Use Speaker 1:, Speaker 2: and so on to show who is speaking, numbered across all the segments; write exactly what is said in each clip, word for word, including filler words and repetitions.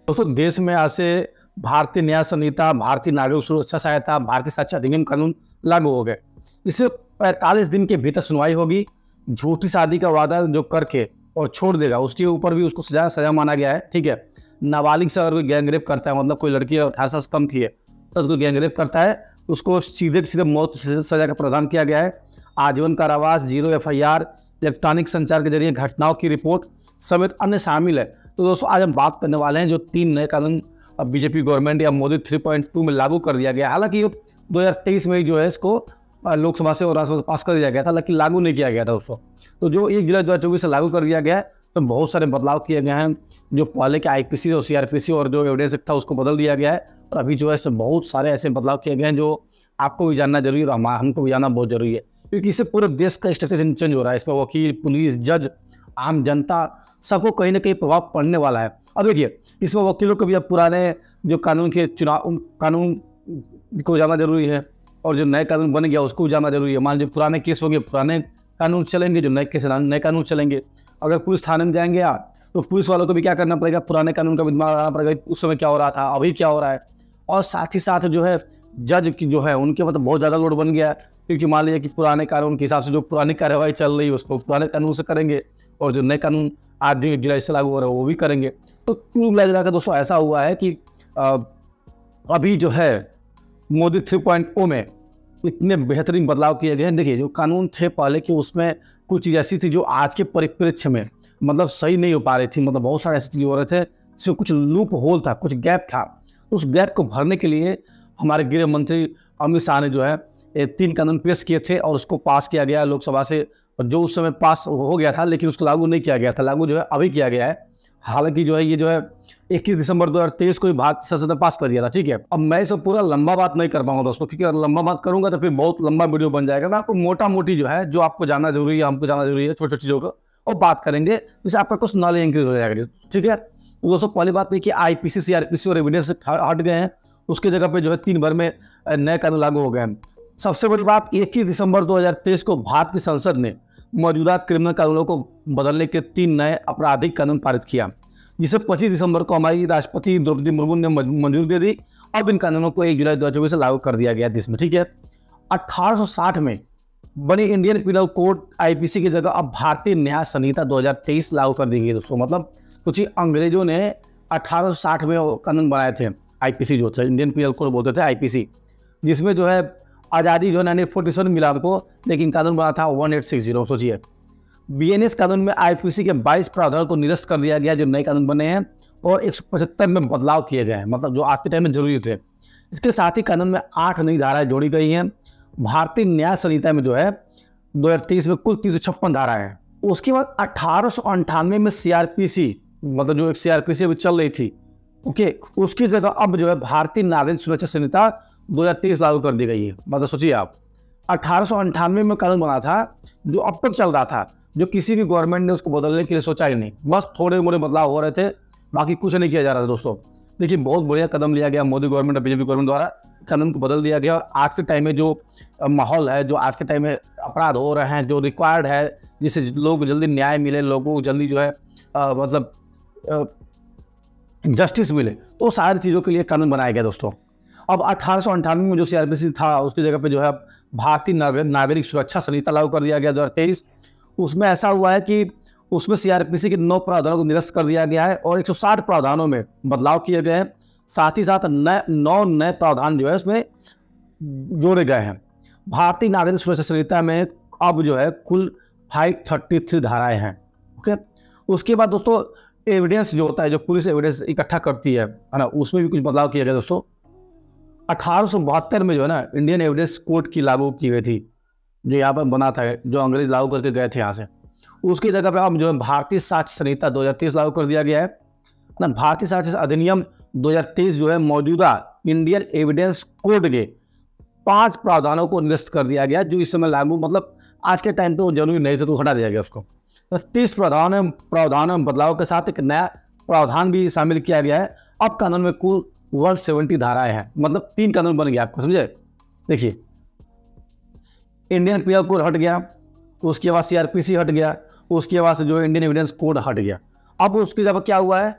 Speaker 1: दोस्तों, देश में आज से भारतीय न्याय संहिता, भारतीय नागरिक सुरक्षा सहायता, भारतीय साक्ष्य अधिनियम कानून लागू हो गए। इसमें पैंतालीस दिन के भीतर सुनवाई होगी। झूठी शादी का वादा जो करके और छोड़ देगा, उसके ऊपर भी उसको सजा सजा माना गया है। ठीक है, नाबालिग से अगर कोई गैंगरेप करता है, मतलब कोई लड़की अठारह साल से कम की है तो कोई गैंगरेप करता है, उसको सीधे सीधे मौत सजा का प्रावधान किया गया है। आजीवन कारावास, zero F I R, electronic संचार के जरिए घटनाओं की रिपोर्ट समेत अन्य शामिल है। तो दोस्तों, आज हम बात करने वाले हैं जो तीन नए कानून अब बीजेपी गवर्नमेंट या मोदी थ्री पॉइंट टू में लागू कर दिया गया। हालांकि ये दो हज़ार तेईस में जो है इसको लोकसभा से और राज्यसभा से पास कर दिया गया था, लेकिन लागू नहीं किया गया था उसको। तो जो एक जुलाई दो हज़ार चौबीस से लागू कर दिया गया है, तो बहुत सारे बदलाव किए गए हैं। जो पहले के आई पी सी और सी आर पी सी और जो एविडेंस था उसको बदल दिया गया है। और अभी जो है इसमें बहुत सारे ऐसे बदलाव किए गए हैं जो आपको भी जानना जरूरी है और हमको भी जानना बहुत जरूरी है, क्योंकि इससे पूरे देश का स्ट्रक्चर चेंज हो रहा है। इसमें वकील, पुलिस, जज, आम जनता सबको कहीं ना कहीं प्रभाव पड़ने वाला है। अब देखिए, इसमें वकीलों को भी अब पुराने जो कानून के चुनाव कानून को जानना जरूरी है, और जो नए कानून बन गया उसको जानना जरूरी है। मान लीजिए पुराने केस होंगे, पुराने कानून चलेंगे, जो नए केस नए कानून चलेंगे। अगर पुलिस थाने में जाएंगे आप, तो पुलिस वालों को भी क्या करना पड़ेगा, पुराने कानून का भी दिमाग लगाना पड़ेगा, उस समय क्या हो रहा था, अभी क्या हो रहा है। और साथ ही साथ जो है जज की जो है उनके मतलब बहुत ज़्यादा लोड बन गया है, क्योंकि मान लीजिए कि पुराने कानून के हिसाब से जो पुरानी कार्रवाई चल रही है उसको पुराने कानून से करेंगे, और जो नए कानून आज जो जुलाई से लागू हो रहा है वो भी करेंगे। तो क्यों मिला कर दोस्तों ऐसा हुआ है कि आ, अभी जो है मोदी थ्री पॉइंट ओ में इतने बेहतरीन बदलाव किए गए हैं। देखिए, जो कानून थे पहले कि उसमें कुछ चीज़ ऐसी थी जो आज के परिप्रेक्ष्य में मतलब सही नहीं हो पा रही थी। मतलब बहुत सारे ऐसी चीज़ हो रहे थे जिसमें कुछ लूप होल था, कुछ गैप था। उस गैप को भरने के लिए हमारे गृह मंत्री अमित शाह ने जो है तीन कानून पेश किए थे और उसको पास किया गया लोकसभा से। और जो उस समय पास हो गया था, लेकिन उसको लागू नहीं किया गया था। लागू जो है अभी किया गया है। हालांकि जो है ये जो है इक्कीस दिसंबर दो हज़ार तेईस को भारत संसद ने पास कर दिया था। ठीक है, अब मैं इसे पूरा लंबा बात नहीं कर पाऊंगा दोस्तों, क्योंकि अगर लंबा बात करूंगा तो फिर बहुत लंबा वीडियो बन जाएगा। मैं आपको मोटा मोटी जो है जो आपको जानना जरूरी है, हमको जानना जरूरी है, छोटी छोटी चीज़ों को और बात करेंगे, जिससे आपका कुछ नॉलेज इंक्रीज हो जाएगा। ठीक है, तो दोस्तों पहली बात नहीं कि I P C, C R P C और एविडेंस हट गए हैं, उसकी जगह पे जो है तीन भर में नए कानून लागू हो गए हैं। सबसे बड़ी बात, इक्कीस दिसंबर दो हज़ार तेईस को भारत की संसद ने मौजूदा क्रिमिनल कानूनों को बदलने के तीन नए आपराधिक कानून पारित किया, जिसे पच्चीस दिसंबर को हमारी राष्ट्रपति द्रौपदी मुर्मू ने मंजूरी दे दी। अब इन कानूनों को एक जुलाई दो हज़ार चौबीस से लागू कर दिया गया देश में। ठीक है, अठारह सौ साठ में बनी Indian penal code I P C की जगह अब भारतीय न्याय संहिता दो हज़ार तेईस लागू कर दी गई दोस्तों। मतलब कुछ अंग्रेजों ने अठारह सौ साठ में कानून बनाए थे, आई पी सी जो थे, इंडियन पीनल कोड बोलते थे आई पी सी, जिसमें जो है आज़ादी जो है फोर्टी सेवन मिला हमको, लेकिन कानून बना था अठारह सौ साठ। सोचिए, बी एन एस कानून में आई पी सी के बाईस प्रावधानों को निरस्त कर दिया गया जो नए कानून बने हैं, और एक सौ पचहत्तर में बदलाव किए गए हैं, मतलब जो आज के टाइम में जरूरी थे। इसके साथ ही कानून में आठ नई धाराएं जोड़ी गई हैं। भारतीय न्याय संहिता में जो है दो हज़ार तेईस में कुल तीन सौ छप्पन धाराएं हैं। उसके बाद अठारह सौ अंठानवे में सी आर पी सी, मतलब जो एक सी आर पी सी अभी चल रही थी, ओके, उसकी जगह अब जो है भारतीय नागरिक सुरक्षा संहिता दो हज़ार तेईस लागू कर दी गई है। मतलब सोचिए आप, अठारह सौ अंठानवे में कानून बना था जो अब तक चल रहा था, जो किसी भी गवर्नमेंट ने उसको बदलने के लिए सोचा ही नहीं, बस थोड़े मोड़े बदलाव हो रहे थे, बाकी कुछ नहीं किया जा रहा था दोस्तों। देखिए, बहुत बढ़िया कदम लिया गया मोदी गवर्नमेंट और बीजेपी गवर्नमेंट द्वारा, कानून को बदल दिया गया। और आज के टाइम में जो माहौल है, जो आज के टाइम में अपराध हो रहे हैं, जो रिक्वायर्ड है जिससे लोगों को जल्दी न्याय मिले, लोगों को जल्दी जो है आ, मतलब आ, जस्टिस मिले, तो सारी चीज़ों के लिए कानून बनाया गया दोस्तों। अब अठारह सौ अंठानवे में जो सी आर पी सी था उसकी जगह पे जो है भारतीय नागरिक सुरक्षा संहिता लागू कर दिया गया दो हज़ार तेईस। उसमें ऐसा हुआ है कि उसमें सी आर पी सी के नौ प्रावधानों को निरस्त कर दिया गया है और एक सौ साठ प्रावधानों में बदलाव किए गए हैं। साथ ही साथ नए नौ नए प्रावधान जो है उसमें जोड़े गए हैं। भारतीय नागरिक सुरक्षा संहिता में अब जो है कुल पाँच सौ तैंतीस धाराएं हैं। ओके, उसके बाद दोस्तों एविडेंस जो होता है, जो पुलिस एविडेंस इकट्ठा करती है है ना, उसमें भी कुछ बदलाव किया गया दोस्तों। अठारह सौ बहत्तर में जो है ना इंडियन एविडेंस कोड की लागू की गई थी, जो यहाँ पर बना था, जो अंग्रेज लागू करके गए थे यहाँ से। उसकी जगह पे अब जो है भारतीय साक्ष्य संहिता दो हज़ार तेईस लागू कर दिया गया है ना। भारतीय साक्ष्य अधिनियम दो हज़ार तेईस जो है मौजूदा इंडियन एविडेंस कोड के पांच प्रावधानों को निरस्त कर दिया गया, जो इस समय लागू, मतलब आज के टाइम पे वो जरूरी नहीं थे तो हटा दिया गया उसको। तो तीस प्रावधान प्रावधानों में बदलाव के साथ एक नया प्रावधान भी शामिल किया गया है। अब कानून में कुल एक सौ सत्तर धाराएं हैं, मतलब तीन कानून बन गया, आपको समझे। देखिए, इंडियन पीनल कोड हट गया, उसके बाद सी आर पी सी हट गया, उसके बाद से जो इंडियन एविडेंस कोड हट गया। अब उसकी जगह क्या हुआ है,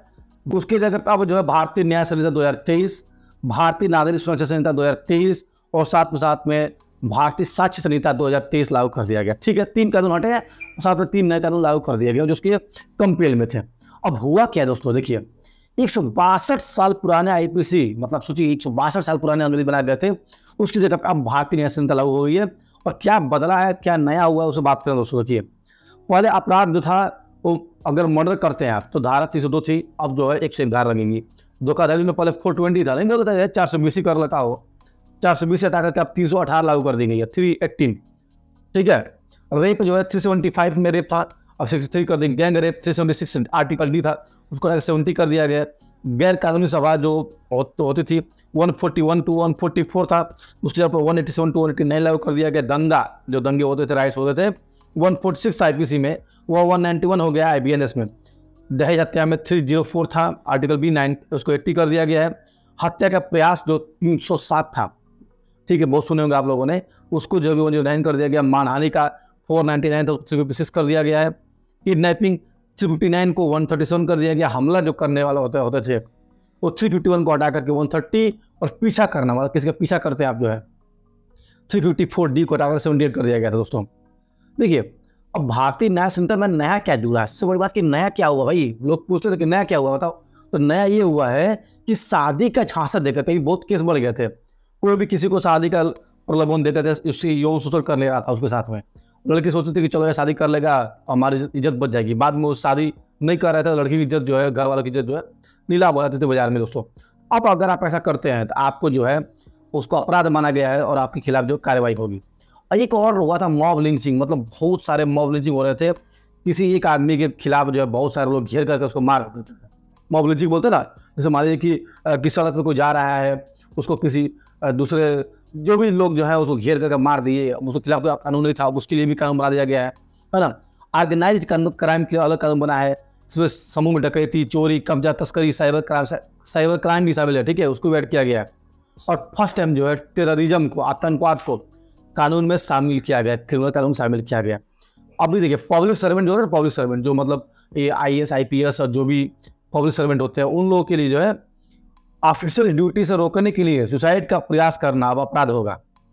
Speaker 1: उसकी जगह पर अब जो है भारतीय न्याय संहिता दो हज़ार तेईस, भारतीय नागरिक सुरक्षा संहिता दो हज़ार तेईस और साथ में साथ में भारतीय साक्ष्य संहिता दो हज़ार तेईस लागू कर दिया गया। ठीक है, तीन कानून हटे हैं और साथ में तीन नए कानून लागू कर दिए गए जो उसके कंपेल में थे। अब हुआ क्या दोस्तों, देखिए एक सौ बासठ साल पुराने आईपीसी, मतलब सोचिए एक सौ बासठ साल पुराने अनुच्छेद बनाए गए थे, उसकी जगह पर अब भारतीय न्याय संहिता लागू हो गई है। और क्या बदला है, क्या नया हुआ है, उसे बात करें दोस्तों। देखिए पहले अपराध जो था वो अगर मर्डर करते हैं आप तो धारा तीन सौ दो थी, अब जो है एक सौ ग्यारह लगेंगी। धोखाधड़ी में पहले फोर ट्वेंटी था, नहीं होता है चार सौ बीस कर लगा हो, चार सौ बीस से हटा करके अब तीन सौ अठारह लागू कर दी गई है, थ्री एट्टीन। ठीक है, रेप जो है थ्री सेवेंटी फाइव में रेप था, अब सिक्सटी थ्री कर दी। Gang rape three seventy six article D था, उसको सेवेंटी कर दिया गया। गैर कानूनी सभा जो होती थी one forty one two one forty four था, उसके जगह पर one eighty seven two one eighty nine लागू कर दिया गया। दंगा जो दंगे होते थे, राइट्स होते थे, वन फोर्टी सिक्स आईपीसी में वो वन नाइन्टी वन हो गया आईबीएनएस में। दहेज हत्या में थ्री जीरो फोर था, आर्टिकल बी नाइन उसको एट्टी कर दिया गया है। हत्या का प्रयास जो तीन सौ सात था, ठीक है बहुत सुने होंगे आप लोगों ने, उसको जो भी वन जीरो नाइन कर दिया गया। मानहानि का फोर नाइन्टी नाइन था, उसको थ्री फिफ्टी सिक्स कर दिया गया है। किडनैपिंग थ्री फिफ्टी नाइन को वन थर्टी सेवन कर दिया गया। हमला जो करने वाला होते होते थे वो थ्री फिफ्टी वन को हटा करके वन थर्टी, और पीछा करना वाला किसी का पीछा करते हैं आप जो है थ्री फिफ्टी फोर डी को हटाकर सेवेंटी एट कर दिया गया था दोस्तों। देखिए अब भारतीय न्याय संहिता में नया क्या जुड़ा है, सबसे बड़ी बात कि नया क्या हुआ भाई, लोग पूछते थे कि नया क्या हुआ बताओ। तो नया ये हुआ है कि शादी का झांसा देकर कई बहुत केस बढ़ गए थे, कोई भी किसी को शादी का प्रलोभन देते थे, उससे यौन शोषण कर ले रहा था उसके साथ में। लड़की सोचती थी कि चलो ये शादी कर लेगा तो हमारी इज्जत बच जाएगी, बाद में वो शादी नहीं कर रहा था, लड़की की इज्जत जो है, घर वालों की इज्जत जो है नीलाम हो जाती थी बाजार में दोस्तों। अब अगर आप ऐसा करते हैं तो आपको जो है उसको अपराध माना गया है और आपके खिलाफ जो कार्रवाई होगी। और एक और हुआ था मॉब लिंचिंग, मतलब बहुत सारे मॉब लिंचिंग हो रहे थे, किसी एक आदमी के खिलाफ जो है बहुत सारे लोग घेर करके उसको मार देते थे। मॉब लिंचिंग बोलते ना, जैसे मान लीजिए कि किस सड़क पर कोई जा रहा है, उसको किसी दूसरे जो भी लोग जो है उसको घेर करके मार दिए, उसके खिलाफ कोई कानून नहीं था, उसके लिए भी कानून बना दिया गया है है ना। ऑर्गेनाइज्ड क्राइम के अलग कानून बना है, इसमें समूह में डकैती, चोरी, कब्जा, तस्करी, साइबर क्राइम साइबर क्राइम भी शामिल है, ठीक है, उसको भी ऐड किया गया है। और फर्स्ट टाइम जो है टेररिज्म को, आतंकवाद को कानून में शामिल किया गया, क्रिमिनल कानून शामिल किया गया। अभी देखिए पब्लिक सर्वेंट जो है, पब्लिक सर्वेंट जो मतलब ये I A S I P S और जो भी पब्लिक सर्वेंट होते हैं, उन लोगों के लिए जो है ऑफिशियल ड्यूटी से रोकने के लिए सुसाइड का प्रयास करना अब अपराध होगा।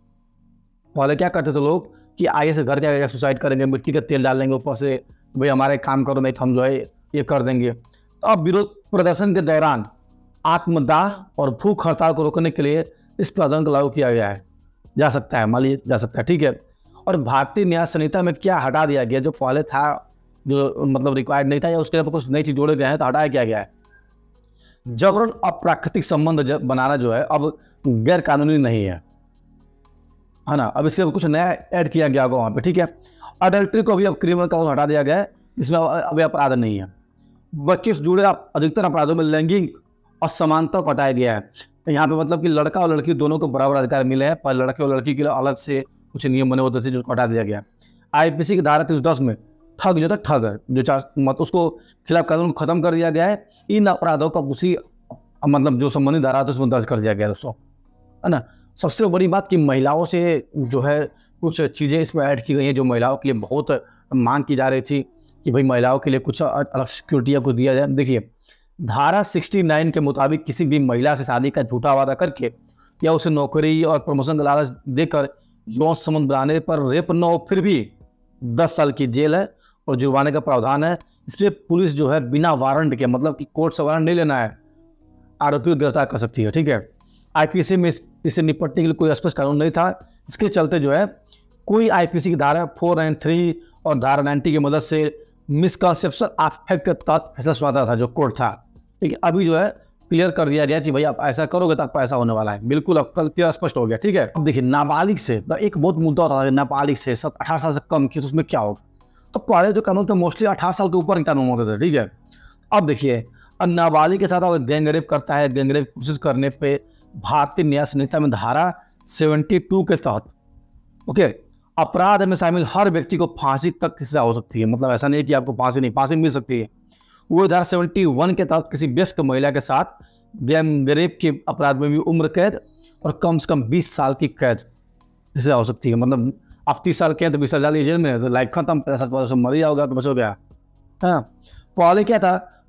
Speaker 1: पहले क्या करते थे लोग कि आगे से घर के आगे सुसाइड करेंगे, मिट्टी का तेल डालेंगे ऊपर से, भाई हमारे काम करो नहीं तो हम जो है ये कर देंगे। तो अब विरोध प्रदर्शन के दौरान आत्मदाह और भूख हड़ताल को रोकने के लिए इस प्रावधान को लागू किया गया है, जा सकता है, मान लीजिए जा सकता है, ठीक है। और भारतीय न्याय संहिता में क्या हटा दिया गया जो पहले था, जो मतलब रिक्वायर्ड नहीं था, या उसके ऊपर कुछ नई चीज जोड़े गए हैं तो हटाया क्या गया है। जबरन अप्राकृतिक संबंध बनाना जो है अब गैर कानूनी नहीं है, है ना। अब इसके कुछ नया ऐड किया गया होगा वहाँ पे, ठीक है। अडल्ट्री को भी अब क्रिमिनल कानून हटा दिया गया है, इसमें अब अपराध नहीं है। बच्चे से जुड़े अधिकतर अपराधों में लैंगिक असमानता को हटाया गया है। यहाँ पे मतलब कि लड़का और लड़की दोनों को बराबर अधिकार मिले हैं, पर लड़के और लड़की के लिए अलग से कुछ नियम बने होते थे जिसको हटा दिया गया। आईपीसी की धारा तीन सौ दस में ठग जो था, ठग है जो चार मत उसको खिलाफ कानून खत्म कर दिया गया है। इन अपराधों का उसी मतलब जो संबंधित धारा था उसमें दर्ज कर दिया गया दोस्तों, है ना। सबसे बड़ी बात कि महिलाओं से जो है कुछ चीज़ें इसमें ऐड की गई हैं जो महिलाओं के लिए बहुत मांग की जा रही थी कि भाई महिलाओं के लिए कुछ अलग सिक्योरिटी या कुछ दिया जाए। देखिए धारा सिक्सटी नाइन के मुताबिक किसी भी महिला से शादी का झूठा वादा करके या उसे नौकरी और प्रमोशन का लालच देकर यौन संबंध बनाने पर रेप न हो फिर भी दस साल की जेल है और जुर्माने का प्रावधान है। इसलिए पुलिस जो है बिना वारंट के, मतलब कि कोर्ट से वारंट नहीं लेना है, आरोपी को गिरफ्तार कर सकती है, ठीक है। आईपीसी में इससे निपटने के लिए कोई स्पष्ट कानून नहीं था, इसके चलते जो है कोई आईपीसी की धारा फोर नाइन थ्री और धारा नाइन्टी की मदद से मिसकंसेप्शन ऑफ फैक्ट के तहत फैसला सुनाता था जो कोर्ट था, ठीक है। अभी जो है क्लियर कर दिया गया कि भाई आप ऐसा करोगे तो आपको ऐसा होने वाला है, बिल्कुल अब कल क्लियर स्पष्ट हो गया, ठीक है। अब देखिए नाबालिग से एक बहुत मुद्दा होता है, नाबालिग से सब अठारह साल से कम की तो उसमें क्या होगा। तो पहले जो कानून थे मोस्टली अठारह साल के ऊपर के कानून होते थे, ठीक है। अब देखिए नाबालिग के साथ अगर गैंग रेप करता है, गैंग रेप कोशिश करने पे भारतीय न्याय संहिता में धारा सेवेंटी टू के तहत ओके अपराध में शामिल हर व्यक्ति को फांसी तक की सजा हो सकती है। मतलब ऐसा नहीं कि आपको फांसी नहीं, फांसी मिल सकती है। वो धारा सेवेंटी वन के तहत किसी वयस्क महिला के साथ गैंग रेप के अपराध में भी उम्र कैद और कम से कम बीस साल की कैद की सजा हो सकती है। मतलब आप तीस साल के तो बीस साल डालिए जेल में, तो लाइफ खत्म, पैसा मर ही जाओगा तो बचो गया। हाँ पहले क्या था,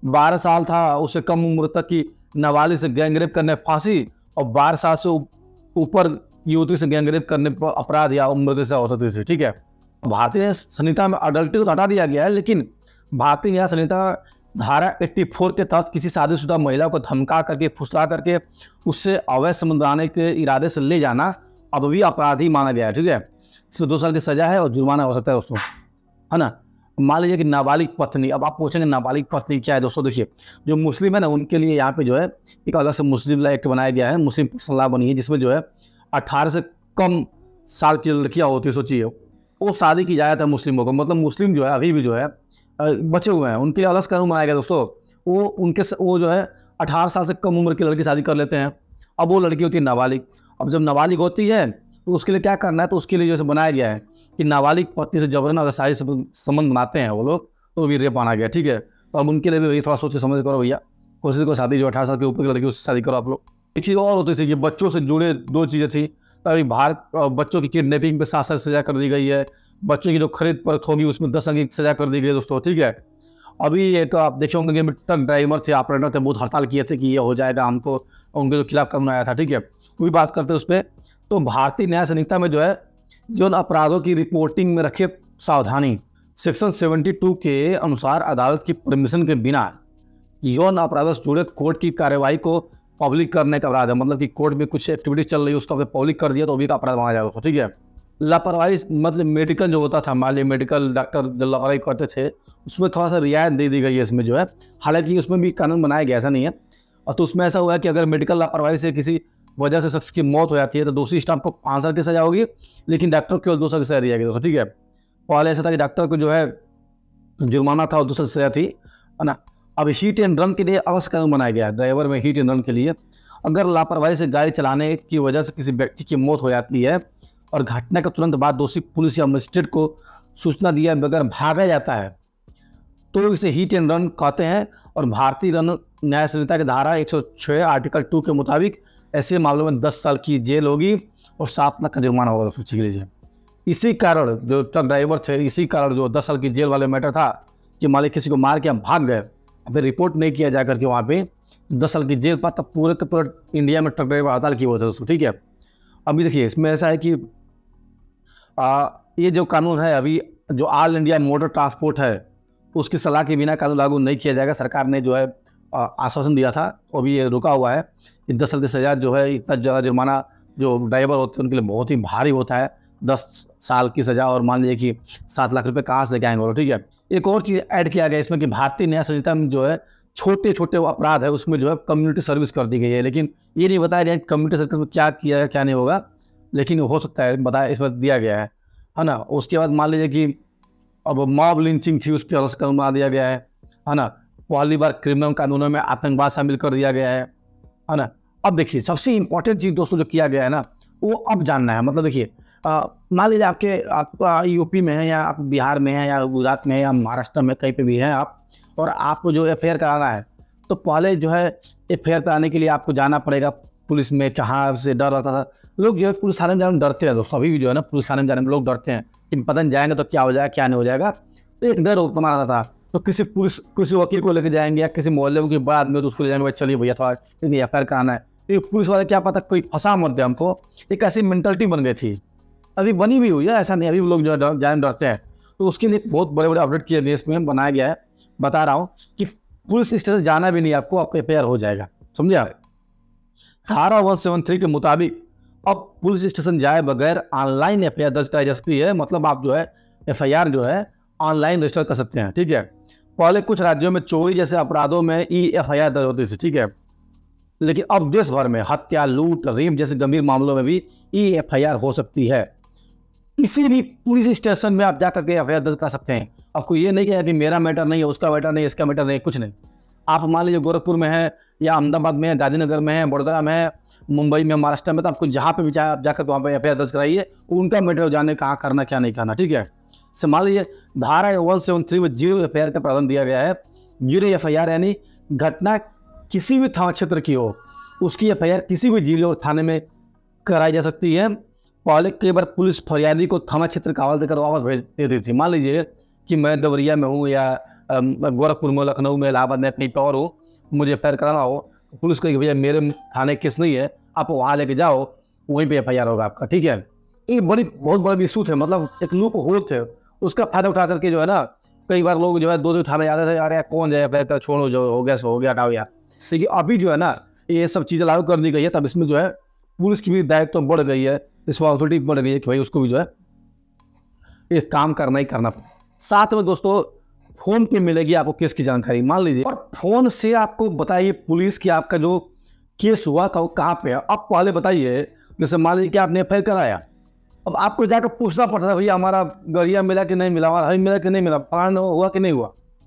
Speaker 1: बारह साल था, उससे कम उम्र तक की नाबालिग से गैंगरेप करने फांसी, और बारह साल से ऊपर युवती से गैंगरेप करने पर अपराध या उम्र से हो सकती थी। ठीक है, भारतीय संहिता में अडल्ट्री तो हटा दिया गया है, लेकिन भारतीय न्याय संहिता धारा चौरासी के तहत किसी शादीशुदा महिला को धमका करके, फुसला करके उससे अवैध संबंध बनाने के इरादे से ले जाना अब भी अपराधी माना गया है। ठीक है, इसमें दो साल की सजा है और जुर्माना हो सकता है दोस्तों, है ना। मान लीजिए कि नाबालिग पत्नी, अब आप पूछेंगे नाबालिग पत्नी क्या है दोस्तों। देखिए, जो मुस्लिम है ना, उनके लिए यहाँ पे जो है एक अलग से मुस्लिम लॉ एक्ट बनाया गया है, मुस्लिम पर्सनल लॉ बनी है, जिसमें जो है अठारह से कम साल की लड़कियाँ होती है, सोचिए वो शादी की इजाज़त है मुस्लिमों को। मतलब मुस्लिम जो है अभी भी जो है बचे हुए हैं, उनके लिए अलग कानून बनाया गया दोस्तों। वो उनके वो जो है अठारह साल से कम उम्र की लड़की शादी कर लेते हैं। अब वो लड़की होती है नाबालिग। अब जब नाबालिग होती है तो उसके लिए क्या करना है, तो उसके लिए जैसे बनाया गया है कि नाबालिग पत्नी से जबरन अगर शादी संबंध बनाते हैं वो लोग, तो भी रेप आना गया। ठीक है, तो अब उनके लिए भी थोड़ा सोच के समझ करो भैया, कोशिश को शादी जो अठारह साल के ऊपर की लड़की उससे शादी करो आप लोग। एक चीज़ और होती थी कि बच्चों से जुड़े दो चीज़ें थी, तभी भारत बच्चों की किडनैपिंग पे सात साल सजा कर दी गई है, बच्चों की जो खरीद परख होगी उसमें दस साल की सजा कर दी गई है दोस्तों। ठीक है, अभी एक आप देखे होंगे कि ट्रक ड्राइवर थे, ऑपरेटर थे, बहुत हड़ताल किए थे कि ये हो जाएगा हमको, उनके जो खिलाफ कानून आया था। ठीक है, वो भी बात करते हैं उस पर। तो भारतीय न्याय संहिता में जो है यौन अपराधों की रिपोर्टिंग में रखे सावधानी, सेक्शन बहत्तर के अनुसार अदालत की परमिशन के बिना यौन अपराधों से जुड़े कोर्ट की कार्यवाही को पब्लिक करने का अपराध है। मतलब कि कोर्ट में कुछ एक्टिविटीज चल रही है उसको पब्लिक कर दिया तो भी का अपराध माना जाएगा। ठीक है, लापरवाही मतलब मेडिकल जो होता था, मान लीजिए मेडिकल डॉक्टर जो लापरवाही करते थे उसमें थोड़ा सा रियायत दे दी गई है इसमें जो है, हालांकि उसमें भी कानून बनाया गया, ऐसा नहीं है। और तो उसमें ऐसा हुआ है कि अगर मेडिकल लापरवाही से किसी वजह से शख्स की मौत हो जाती है तो दोषी स्टाफ को पाँच साल की सजा होगी, लेकिन डॉक्टर को केवल दो साल की सजा दी जाएगी दोस्तों। ठीक है, पहले ऐसा था कि डॉक्टर को जो है जुर्माना था और दो साल की सजा थी, है ना। अब हीट एंड रन के लिए अवश्य कानून बनाया गया है, ड्राइवर में हीट एंड रन के लिए अगर लापरवाही से गाड़ी चलाने की वजह से किसी व्यक्ति की मौत हो जाती है और घटना के तुरंत बाद दोषी पुलिस या मजिस्ट्रेट को सूचना दिया बगैर भागा जाता है तो इसे हीट एंड रन कहते हैं। और भारतीय रन न्याय संहिता की धारा एक सौ छह आर्टिकल टू के मुताबिक ऐसे मामलों में दस साल की जेल होगी और सात लाख का जुर्माना होगा दोस्तों। सीख लीजिए, इसी कारण जो ट्रक ड्राइवर थे, इसी कारण जो दस साल की जेल वाले मैटर था कि मालिक किसी को मार के हम भाग गए, फिर रिपोर्ट नहीं किया जा करके वहाँ पे दस साल की जेल पर, तब पूरे के पूरे इंडिया में ट्रक ड्राइवर हड़ताल किए हुए थे दोस्तों। ठीक है, अभी देखिए इसमें ऐसा है कि आ, ये जो कानून है अभी जो ऑल इंडिया मोटर ट्रांसपोर्ट है उसकी सलाह के बिना कानून लागू नहीं किया जाएगा। सरकार ने जो है आश्वासन दिया था, वो भी ये रुका हुआ है कि दस साल की सजा जो है, इतना ज़्यादा जुर्माना जो ड्राइवर होते हैं उनके लिए बहुत ही भारी होता है, दस साल की सजा और मान लीजिए कि सात लाख रुपए कहाँ से लेके आएंगे वो। ठीक है, एक और चीज़ ऐड किया गया इसमें कि भारतीय न्याय संहिता में जो है छोटे छोटे अपराध है उसमें जो है कम्युनिटी सर्विस कर दी गई है, लेकिन ये नहीं बताया गया कम्युनिटी सर्विस में क्या किया है क्या नहीं होगा, लेकिन हो सकता है बताया इसमें दिया गया है, है ना। उसके बाद मान लीजिए कि अब मॉब लिंचिंग थी उस पर अलग कानून बना दिया गया है, है ना। पहली बार क्रिमिनल कानूनों में आतंकवाद शामिल कर दिया गया है, है ना। अब देखिए सबसे इंपॉर्टेंट चीज़ दोस्तों जो किया गया है ना वो अब जानना है। मतलब देखिए मान लीजिए आपके आप यूपी में है या आप बिहार में है या गुजरात में है या महाराष्ट्र में कहीं पे भी हैं आप, और आपको जो एफ आई आर कराना है तो पहले जो है एफ आई आर कराने के लिए आपको जाना पड़ेगा पुलिस में। कहाँ से डर रहता था, लोग जो है पुलिस थाने में जाने में डरते हैं दोस्तों, अभी भी जो है ना पुलिस थाने में जाने में लोग डरते हैं कि पता नहीं जाएंगे तो क्या हो जाएगा क्या नहीं हो जाएगा, तो एक डर बना रहता था। तो किसी पुलिस किसी वकील को लेकर जाएंगे या किसी मोहल्ले के बाद में तो उसको ले जाएंगे, चलिए भैया थोड़ा क्योंकि एफ आई आर कराना है, तो पुलिस वाले क्या पता कोई फंसा मत दे हमको, एक ऐसी मेंटलिटी बन गई थी, अभी बनी भी हुई है, ऐसा नहीं अभी लोग जो जाने डरते हैं। तो उसके लिए बहुत बड़े बड़े अपडेट किए गए इसमें बनाया गया है। बता रहा हूँ कि पुलिस स्टेशन जाना भी नहीं, आपको आपको एफ आई आर हो जाएगा, समझे आप। धारा एक सौ तिहत्तर के मुताबिक अब पुलिस स्टेशन जाए बगैर ऑनलाइन एफ आई आर दर्ज कराई जा सकती है। मतलब आप जो है एफ आई आर जो है ऑनलाइन रजिस्टर कर सकते हैं। ठीक है, पहले कुछ राज्यों में चोरी जैसे अपराधों में ई एफ आई आर दर्ज होती थी, ठीक है, लेकिन अब देश भर में हत्या, लूट, रेप जैसे गंभीर मामलों में भी ई एफ आई आर हो सकती है। किसी भी पुलिस स्टेशन में आप जाकर के एफ आई आर दर्ज कर सकते हैं। आपको ये नहीं कि मेरा मैटर नहीं है, उसका मैटर नहीं, इसका मैटर नहीं, कुछ नहीं। आप मान लीजिए गोरखपुर में है या अहमदाबाद में है, गांधीनगर में है, बड़ोदरा में है, मुंबई में, महाराष्ट्र में, तो आपको जहाँ पे भी चाहे आप जाकर वहाँ पे एफ आई आर दर्ज कराइए, उनका मैटर जाने कहाँ करना क्या नहीं करना। ठीक है, से मान लीजिए धारा एक सौ तिहत्तर में जीरो एफ आई आर का प्रावधान दिया गया है। जीरो एफ आई आर यानी घटना किसी भी थाना क्षेत्र की हो, उसकी एफ आई आर किसी भी जिले और थाने में कराई जा सकती है। पहले कई बार पुलिस फरियादी को थाना क्षेत्र का हवाला देकर वापस भेज देती थी। मान लीजिए कि मैं देवरिया में हूँ या गोरखपुर में, लखनऊ में, इलाहाबाद में, कहीं पर और हो, मुझे एफ आई आर कराना हो, तो पुलिस को भैया मेरे थाने केस नहीं है, आप वहाँ लेके जाओ, वहीं पे एफ आई आर होगा आपका, ठीक है। ये बड़ी बहुत बड़ा इशू थे, मतलब एक लूप होल थे, उसका फायदा उठा करके जो है ना कई बार लोग जो है दो दो थाने जाते थे, यार यार कौन जाए एफ आई आर कर, छोड़ो जो हो गया सो हो गया, हटाओ यार। लेकिन अभी जो है ना ये सब चीज़ें लागू कर दी गई है, तब इसमें जो है पुलिस की भी दायित्व तो बढ़ गई है, रिस्पॉन्सिबिलिटी बढ़ गई है कि भाई उसको भी जो है ये काम करना ही करना। साथ में दोस्तों फोन पे मिलेगी आपको केस की जानकारी, मान लीजिए, और फोन से आपको बताइए पुलिस की आपका जो केस हुआ था वो कहाँ पे है। अब पहले बताइए, जैसे मान लीजिए कि आपने एफ आई आर कराया, अब आपको जाकर पूछना पड़ता था भैया हमारा गरिया मिला कि नहीं मिला, हमारा हई मिला कि नहीं मिला, पान हुआ कि नहीं हुआ।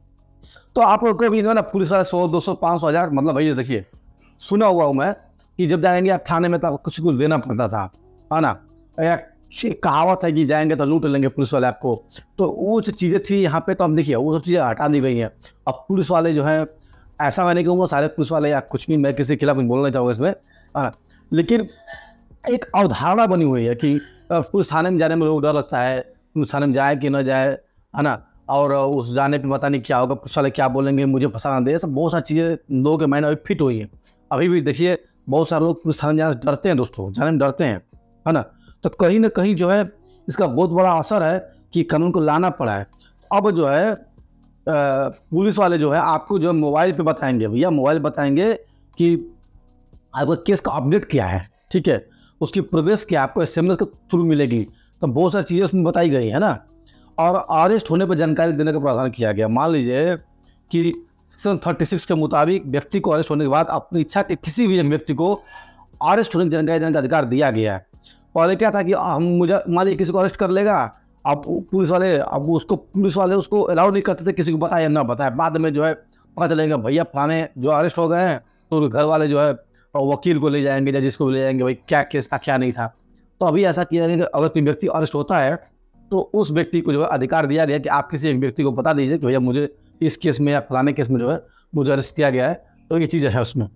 Speaker 1: तो आपको भी ना पुलिस वाले सौ दो सौ पाँच सौ हज़ार, मतलब भैया देखिए सुना हुआ हूँ मैं कि जब जाएंगे आप थाने में तो कुछ कुछ देना पड़ता था, है ना, या कहावत है कि जाएंगे तो लूट लेंगे पुलिस वाले आपको। तो वो जो चीज़ें थी यहाँ पे, तो हम देखिए वो सब चीज़ें हटा दी गई हैं। अब पुलिस वाले जो हैं, ऐसा मैं नहीं कहूँगा सारे पुलिस वाले या कुछ भी, मैं किसी के खिलाफ बोलना चाहूँगा इसमें, है ना, लेकिन एक अवधारणा बनी हुई है कि पुलिस थाने में जाने में लोग डर लगता है, पुलिस थाने में जाए कि न जाए, है ना, और उस जाने पे पता नहीं क्या होगा, पुलिस वाले क्या बोलेंगे, मुझे फंसा दे, सब बहुत सारी चीज़ें लोगों के माइंड में फिट हुई हैं। अभी भी देखिए बहुत सारे लोग पुलिस थाने जाने से डरते हैं दोस्तों, जाने में डरते हैं, है ना। तो कहीं ना कहीं जो है इसका बहुत बड़ा असर है कि कानून को लाना पड़ा है। अब जो है पुलिस वाले जो है आपको जो मोबाइल पे बताएंगे, भैया मोबाइल बताएंगे कि आपका केस का अपडेट क्या है, ठीक है, उसकी प्रोग्रेस क्या आपको एस एम एस के थ्रू मिलेगी। तो बहुत सारी चीज़ें उसमें बताई गई है ना। और अरेस्ट होने पर जानकारी देने का प्रावधान किया गया। मान लीजिए कि सेक्शन छत्तीस के मुताबिक व्यक्ति को अरेस्ट होने के बाद अपनी इच्छा के किसी भी व्यक्ति को अरेस्ट होने की जानकारी देने का अधिकार दिया गया है। पहले क्या था कि हम मुझे मान लीजिए किसी को अरेस्ट कर लेगा, अब पुलिस वाले अब उसको पुलिस वाले उसको अलाउ नहीं करते थे किसी को बताया ना बताया। बाद में जो है पता चलेगा भैया फलाने जो अरेस्ट हो गए हैं, तो घर वाले जो है वकील को ले जाएंगे या जिसको ले जाएंगे भाई क्या केस था क्या नहीं था। तो अभी ऐसा किया गया कि अगर कोई व्यक्ति अरेस्ट होता है तो उस व्यक्ति को जो है अधिकार दिया गया कि आप किसी एक व्यक्ति को बता दीजिए कि भैया मुझे इस केस में या फलाने केस में जो है मुझे अरेस्ट किया गया है। तो ये चीज़ें है उसमें।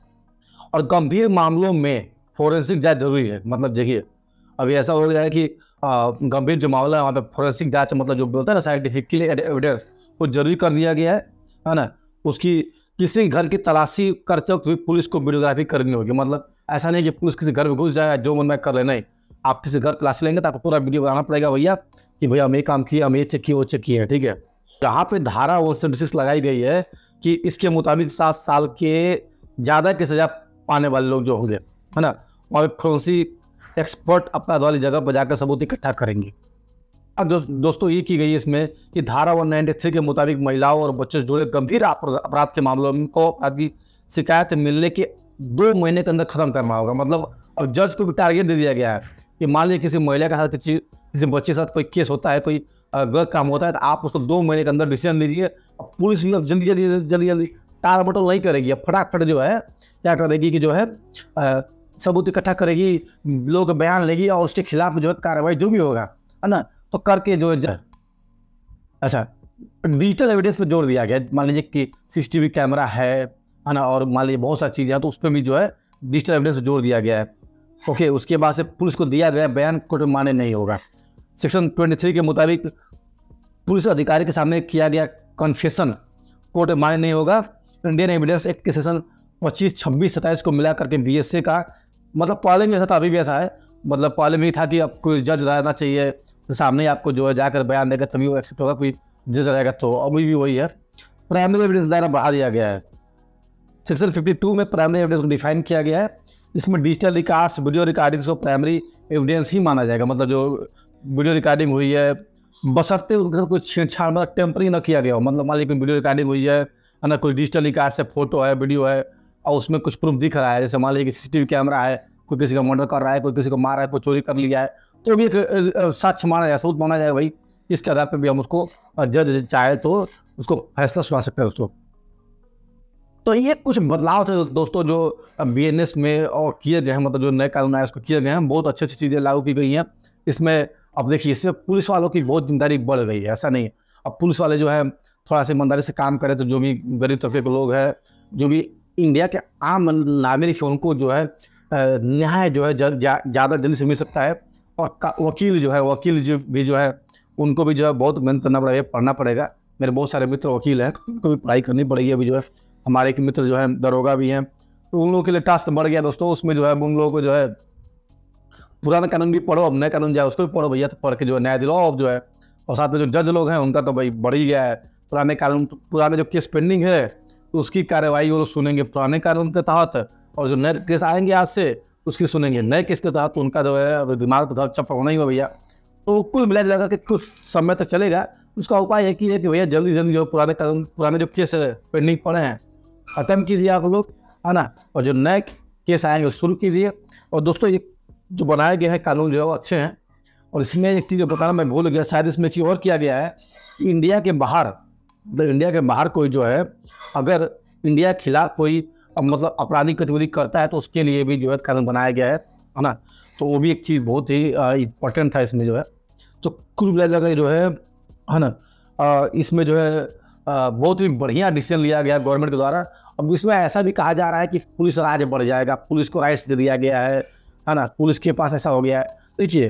Speaker 1: और गंभीर मामलों में फोरेंसिक जांच जरूरी है। मतलब देखिए अभी ऐसा हो गया है कि गंभीर जो मामला है वहाँ पे फोरेंसिक जांच, मतलब जो बोलता है ना साइंटिफिकली एविडेंस, वो जरूरी कर दिया गया है है ना। उसकी किसी घर की तलाशी करते वक्त भी पुलिस को वीडियोग्राफी करनी होगी। मतलब ऐसा नहीं कि पुलिस किसी घर में घुस जाए जो मन में कर ले, नहीं, आप किसी घर तलाशी लेंगे तो आपको पूरा वीडियो बनाना पड़ेगा भैया कि भैया हम ये काम किया, हम ये चेक किए, वो चेक किए, ठीक है। यहाँ पे धारा वन सेवेंटी सिक्स लगाई गई है कि इसके मुताबिक सात साल के ज़्यादा की सजा पाने वाले लोग जो होंगे, है ना, वहाँ पे फोरेंसिक एक्सपर्ट अपराध वाली जगह पर जाकर सबूत इकट्ठा करेंगे। अब दो, दोस्तों ये की गई है इसमें कि धारा एक सौ तिरानवे के मुताबिक महिलाओं और बच्चों से जुड़े गंभीर अपराध के मामलों को अपराध की शिकायत मिलने के दो महीने के अंदर खत्म करना होगा। मतलब अब जज को भी टारगेट दे दिया गया है कि मान लीजिए किसी महिला के साथ किसी किसी बच्चे के साथ कोई केस होता है, कोई गलत काम होता है, तो आप उसको दो महीने के अंदर डिसीजन लीजिए। अब पुलिस भी अब जल्दी जल्दी जल्दी जल्दी टाल मटोल नहीं करेगी, अब फटाफट जो है क्या करेगी कि जो है सबूत इकट्ठा करेगी, लोग बयान लेगी और उसके खिलाफ जो है कार्रवाई जो भी होगा, है ना, तो करके जो है। अच्छा, डिजिटल एविडेंस पे जोर दिया गया। मान लीजिए कि सीसीटीवी कैमरा है है ना, और मान लीजिए बहुत सारी चीज़ें हैं, तो उस पर भी जो है डिजिटल एविडेंस पे जोर दिया गया है। ओके, उसके बाद से पुलिस को दिया गया बयान कोर्ट में मान्य नहीं होगा। सेक्शन तेईस के मुताबिक पुलिस अधिकारी के सामने किया गया कन्फेशन कोर्ट में मान्य नहीं होगा। इंडियन एविडेंस एक्ट के सेक्शन पच्चीस छब्बीस सत्ताईस को मिला करके बी एस ए का, मतलब पहले में ऐसा था, अभी भी ऐसा है। मतलब पहले में था कि अब कोई जज रहना चाहिए तो सामने आपको जो है जाकर बयान देगा तभी वो एक्सेप्ट होगा, कोई जज रहेगा तो। अभी भी वही है। प्राइमरी एविडेंस दायरा बढ़ा दिया गया है। सेक्शन बावन में प्राइमरी एविडेंस को डिफाइन किया गया है। इसमें डिजिटल रिकॉर्ड्स, वीडियो रिकॉर्डिंग्स को प्राइमरी एविडेंस ही माना जाएगा। मतलब जो वीडियो रिकॉर्डिंग हुई है बशर्ते उनके साथ कोई छेड़छाड़, मतलब टेम्परिंग न किया गया हो। मतलब मान लीजिए कोई वीडियो रिकॉर्डिंग हुई है ना, कोई डिजिटल रिकॉर्ड से फोटो है, वीडियो है और उसमें कुछ प्रूफ दिख रहा है, जैसे मान लीजिए कि सीसीटीवी कैमरा है, कोई किसी का मर्डर कर रहा है, कोई किसी को मार रहा है, कोई चोरी कर लिया है, तो भी एक साक्ष्य माना जाए, सबूत माना जाए भाई। इसके आधार पर भी हम उसको जज चाहे तो उसको फैसला सुना सकते हैं दोस्तों। तो ये कुछ बदलाव थे दोस्तों जो बी एन एस में और किए गए हैं, मतलब जो नए कानून आए उसको किए गए हैं। बहुत अच्छी अच्छी चीज़ें लागू की गई हैं इसमें। अब देखिए इसमें पुलिस वालों की बहुत जिम्मेदारी बढ़ गई है, ऐसा नहीं है। अब पुलिस वाले जो है थोड़ा सा ईमानदारी से काम करें तो जो भी गरीब तबके के लोग हैं, जो भी इंडिया के आम नागरिक हैं, उनको जो है न्याय जो है ज़्यादा जल्दी से मिल सकता है। और वकील जो है वकील जो भी जो है उनको भी जो है बहुत मेहनत करना पड़ेगा, पढ़ना पड़ेगा, मेरे बहुत सारे मित्र वकील हैं, उनको भी पढ़ाई करनी पड़ेगी अभी जो है। हमारे एक मित्र जो है दरोगा भी हैं, तो उन लोगों के लिए टास्क बढ़ गया दोस्तों। उसमें जो है उन लोगों को जो है पुराना कानून भी पढ़ो, अब नया कानून जो है उसको भी पढ़ो भैया, तो पढ़ के जो है न्याय दिलाओ अब जो है। और साथ में जो जज लोग हैं उनका तो भाई बढ़ ही गया है। पुराने कानून, पुराने जो केस पेंडिंग है तो उसकी कार्रवाई वो लोग सुनेंगे पुराने कानून के तहत, और जो नए केस आएंगे आज से उसकी सुनेंगे नए केस के तहत। उनका जो है दिमाग तो घर चप होना ही हो भैया। तो कुल मिला जुला के कुछ समय तक चलेगा। उसका उपाय एक ही है कि भैया जल्दी जल्दी जो पुराने कानून, पुराने जो केस पेंडिंग पड़े हैं ख़त्म कीजिए आप लोग, है ना, और जो नए केस आएंगे वो शुरू कीजिए। और दोस्तों ये जो बनाए गए हैं कानून जो है वो अच्छे हैं। और इसमें एक चीज़ बताना मैं भूल गया, शायद इसमें चीज़ और किया गया है कि इंडिया के बाहर, मतलब इंडिया के बाहर कोई जो है अगर इंडिया के खिलाफ कोई मतलब आपराधिक गतिविधि करता है तो उसके लिए भी जो है कानून बनाया गया है, है ना। तो वो भी एक चीज़ बहुत ही इम्पोर्टेंट था इसमें जो है। तो कुल मिला जुला जो है है ना, आ, इसमें जो है आ, बहुत ही बढ़िया डिसीजन लिया गया गवर्नमेंट के द्वारा। अब इसमें ऐसा भी कहा जा रहा है कि पुलिस राज बढ़ जाएगा, पुलिस को राइट्स दे दिया गया है, है ना, पुलिस के पास ऐसा हो गया है। देखिए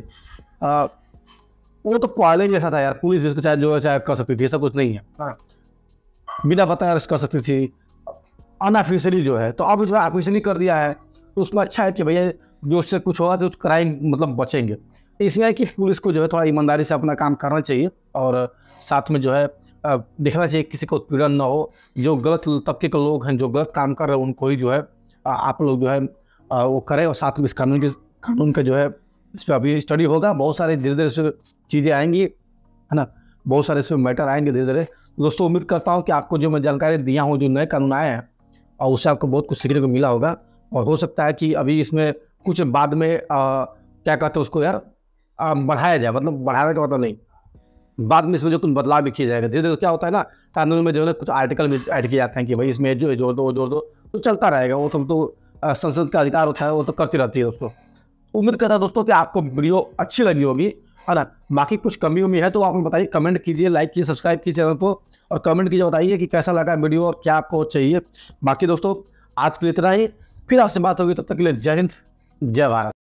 Speaker 1: वो तो पहले ही ऐसा था यार, पुलिस जिसको चाहे जो चाहे कर सकती थी, ऐसा कुछ नहीं है, हाँ, बिना बताए अरेस्ट कर सकती थी अनऑफिशियली जो है। तो अब जो है ऑफिशियली कर दिया है, तो उसमें अच्छा है कि भैया जो उससे कुछ होगा तो क्राइम मतलब बचेंगे। इसमें है कि पुलिस को जो है थोड़ा ईमानदारी से अपना काम करना चाहिए, और साथ में जो है देखना चाहिए किसी को उत्पीड़न ना हो। जो गलत तबके के लोग हैं, जो गलत काम कर रहे हैं, उनको ही जो है आप लोग जो है वो करें। और साथ में इस कानून के कानून का जो है इस पर अभी स्टडी होगा, बहुत सारे धीरे धीरे इस पर चीज़ें आएंगी, है ना, बहुत सारे इसमें मैटर आएंगे धीरे धीरे। दोस्तों उम्मीद करता हूँ कि आपको जो मैं जानकारी दिया हूँ, जो नए कानून आए हैं, और उससे आपको बहुत कुछ सीखने को मिला होगा। और हो सकता है कि अभी इसमें कुछ बाद में आ, क्या कहते हैं उसको यार, आ, बढ़ाया जाए, मतलब बढ़ाने का मतलब नहीं, बाद में इसमें जो कुछ बदलाव भी किया जाएगा धीरे धीरे। क्या होता है ना, कानून में जो है कुछ आर्टिकल भी ऐड किए जाते हैं कि भाई इसमें जो जोड़ दो जोड़ दो, तो चलता रहेगा वो। सब तो संसद का अधिकार होता है, वो तो करती रहती है दोस्तों। उम्मीद करता हूं दोस्तों कि आपको वीडियो अच्छी लगी होगी, है ना। बाकी कुछ कमी उम्मी है तो आप बताइए, कमेंट कीजिए, लाइक कीजिए, सब्सक्राइब कीजिए चैनल को, और कमेंट कीजिए, बताइए कि कैसा लगा वीडियो और क्या आपको चाहिए। बाकी दोस्तों आज के लिए इतना ही, फिर आपसे बात होगी, तब तक के लिए जय हिंद, जय भारत।